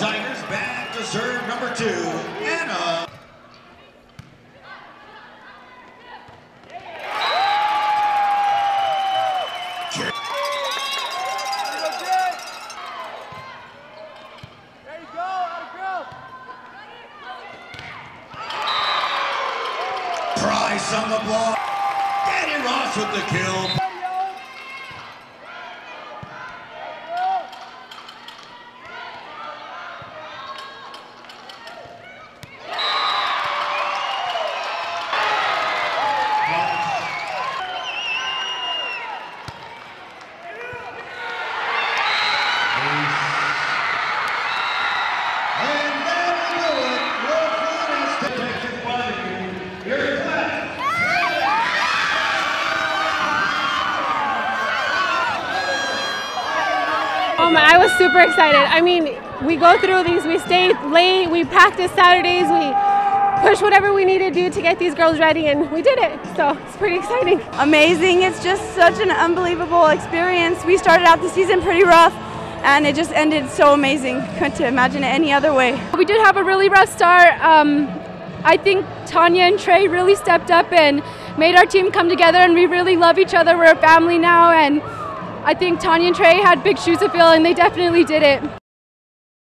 Tigers back to serve number 2, Anna. Price on the block. Danny Ross with the kill. I was super excited. I mean, we go through these, we stay late, we practice Saturdays, we push whatever we need to do to get these girls ready, and we did it. So it's pretty exciting. Amazing. It's just such an unbelievable experience. We started out the season pretty rough, and it just ended so amazing. Couldn't imagine it any other way. We did have a really rough start. I think Tanya and Trey really stepped up and made our team come together, and we really love each other. We're a family now, and I think Tanya and Trey had big shoes to fill, and they definitely did it.